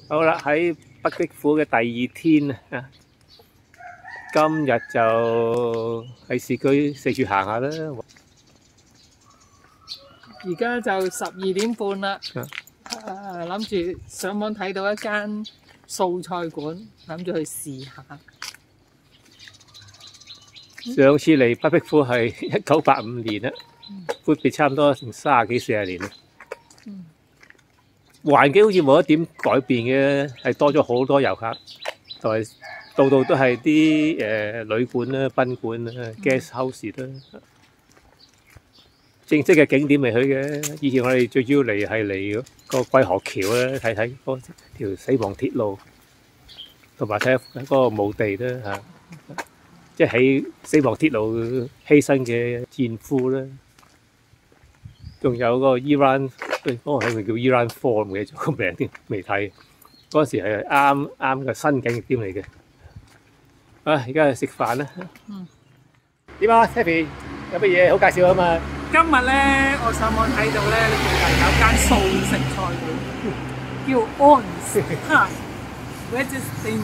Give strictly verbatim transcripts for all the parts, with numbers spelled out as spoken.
好啦，喺北壁虎嘅第二天啊，今日就喺市區四處行下啦。 而家就十二點半啦，誒諗住上網睇到一間素菜館，諗住去試下。 上次嚟北壁虎係一九八五年啦，闊別差唔多成三十幾四十年啦。 嗯， 環境好似冇一點改變嘅，係多咗好多遊客，同埋度度都係啲誒旅館啦、賓館啦、guest house 啦。正式嘅景點未去嘅，以前我哋最主要嚟係嚟個桂河橋咧，睇睇嗰條死亡鐵路，同埋睇下嗰個墓地啦嚇，即係喺死亡鐵路犧牲嘅戰俘啦。仲有個 Iran， 嗰個係咪叫 Iran Four 唔記得咗個名添，未睇。嗰陣時係啱啱嘅新景點嚟嘅。啊，而家去食飯啦。 嗯。 點啊 ，Happy？有乜嘢好介紹啊嘛？ 今日咧，我上網睇到咧，呢附近有間素食菜館，叫 Ons Thai Vegetarian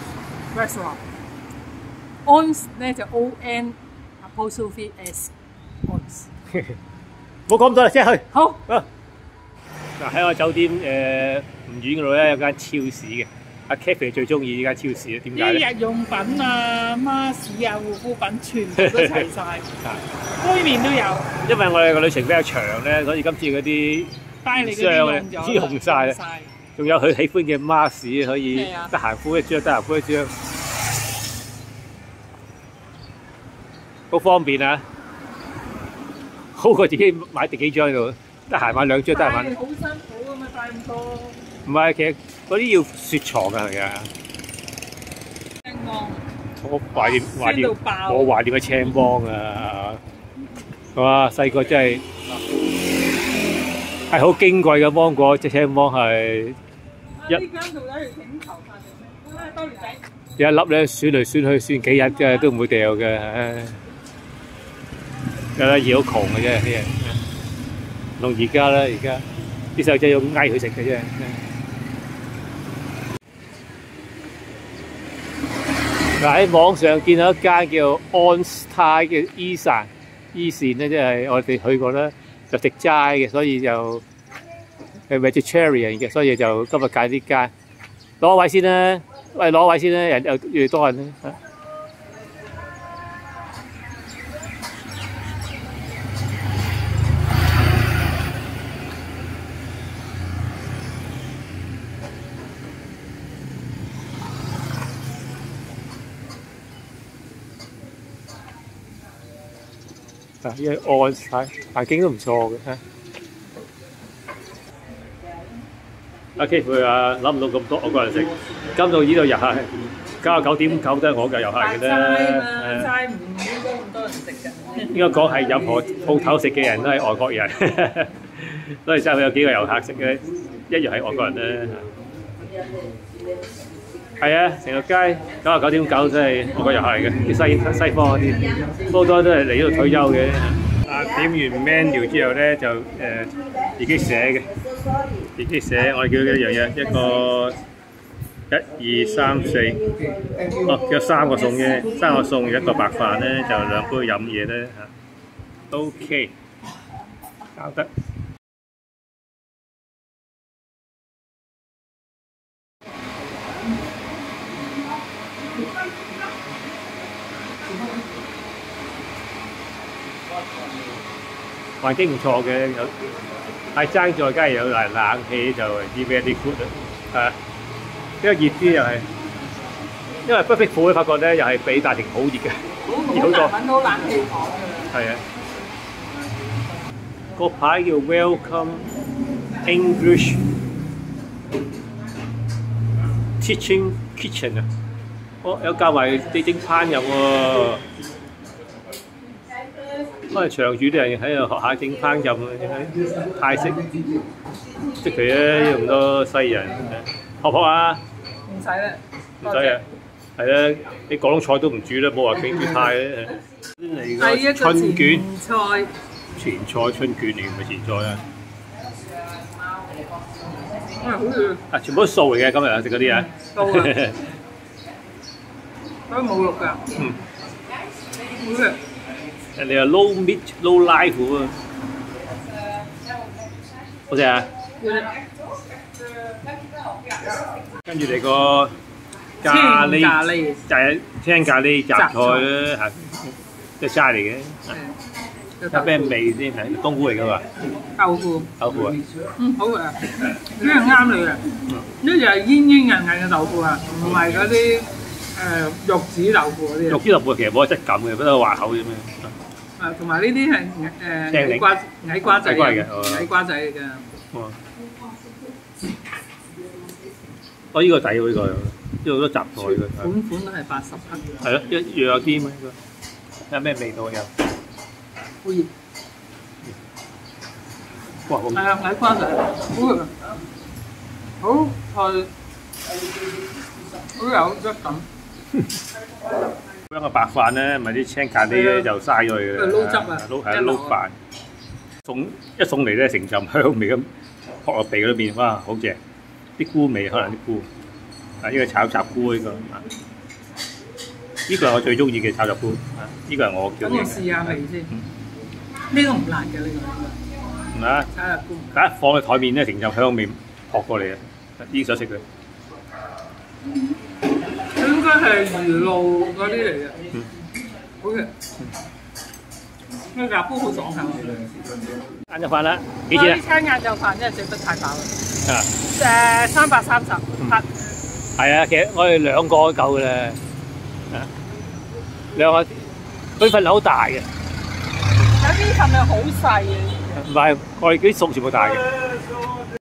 Restaurant。Ons 咧就 O N apostrophe S Ons。 冇講咁多啦，即係去。 好。 嗱喺我酒店誒唔遠嗰度咧有間超市嘅，阿 Kathy 最中意呢間超市啊，點解咧？ 啲日用品啊、孖士啊、護膚品全部都齊晒，杯麵都有。 因為我哋個旅程比較長咧，所以今次嗰啲帶嚟嗰啲用咗， 用晒啦。仲有佢喜歡嘅孖士可以得閒敷一張，得閒敷一張，好方便啊！好過自己買第幾張喺度，得閒買兩張，得閒買。 好辛苦啊嘛，帶咁多。 唔係，其實嗰啲要雪藏㗎，係啊。 青芒。 我懷念懷念，我懷念嘅青芒啊！哇，細個真係係好矜貴嘅芒果，隻青芒係一。呢間到底係整頭髮定咩？啊，多年仔。有一粒咧，選嚟選去選幾日嘅都唔會掉嘅，唉。有得嘢好窮嘅啫，啲人。同而家啦，而家啲細路仔要嗌佢食嘅啫。嗱喺網上見到一間叫 Ons Thai 嘅伊善，伊善咧即係我哋去過啦，就食齋嘅，所以就係 vegetarian 嘅，所以就今日揀呢間。攞位先啦，喂攞位先啦，人又越多人啦。啊！因為按晒環境都唔錯嘅嚇。阿 K 佢話諗唔到咁多外國人食，今到呢度遊客九十九點九都係我嘅遊客嘅啫。 齋唔應該咁多人食嘅。 應該講係任何鋪頭食嘅人都係外國人，所以真係有幾個遊客食嘅，一樣係外國人啦。係啊，成個街九十九點九都係外國遊客嚟嘅，啲西西方嗰啲，好多都係嚟呢度退休嘅。啊，點完 menu 之後咧就誒、呃、自己寫嘅，自己寫我哋叫一樣嘢，一個一二三四，哦，有三個餸嘅，三個餸一個白飯咧，就兩杯飲嘢咧嚇 ，OK， 搞得。環境唔錯嘅，有係爭在，梗係有冷冷氣就啲 very good 啦，係，因為熱啲又係，因為北壁虎咧發覺咧又係比大庭好熱嘅，熱好多。好難揾到冷氣房嘅。係啊，個牌叫 Welcome English Teaching Kitchen 啊，哦有教埋地整烹飪喎。可能長住啲人喺度學下整烹飪啊，泰式，即係咧咁多西人，學唔學啊？ 唔使啦， 唔使啊，係啦，啲廣東菜都唔煮啦，冇話整住泰咧。嚟個春卷，菜，前菜春卷嚟，唔係前菜啊。 啊，好似啊，全部都素嚟嘅今日食嗰啲啊。 素啊，都冇肉㗎。 嗯。 好嘅。 人哋話 low meat low life 喎。好食啊！跟住嚟個咖喱， 咖喱就係青咖喱雜菜啦嚇，即係齋嚟嘅。有咩味先？係冬菇嚟㗎嘛？ 豆腐。 豆腐啊！ 嗯，好嘅，呢個啱你嘅。呢就係煙煙韌韌嘅豆腐啊，唔係嗰啲誒肉子豆腐嗰啲。 肉子豆腐其實冇質感嘅，不過滑口啫咩。 啊，同埋呢啲係誒矮瓜矮瓜仔嘅，矮瓜仔嚟㗎。 哦。哦，呢個抵喎呢個，呢個好多雜菜嘅。 款款都係八十克。 係咯，一樣有啲嘛呢個。有咩味道有？ 好熱。 哇！好。 係啊，矮瓜仔，好嘅，好係，好有質感。 咁個白飯咧，咪啲青咖喱咧就嘥咗佢嘅。 撈汁啊！ 撈係撈飯，送一送嚟咧，成陣香味咁撲落鼻嗰邊，哇！好正。啲菇味可能啲菇，啊呢個炒雜菇呢個，呢個係我最中意嘅炒雜菇，啊呢個係我叫嘅。 等我試下味先。呢個唔辣嘅呢個。 唔係炒雜菇。 但一放喺台面咧，成陣香味撲過嚟啊！呢想食佢。 應該係魚露嗰啲嚟嘅。 嗯。 好嘅。呢個雜菇好爽口。 晏晝飯啦，幾錢啊？ 呢餐晏晝飯真係食得太飽啦。 啊。 誒三百三十克。 係啊，其實我哋兩個都夠嘅啦。啊，兩個佢份量好大嘅。 有啲份量好細嘅。 唔係，我哋啲餸全部大嘅。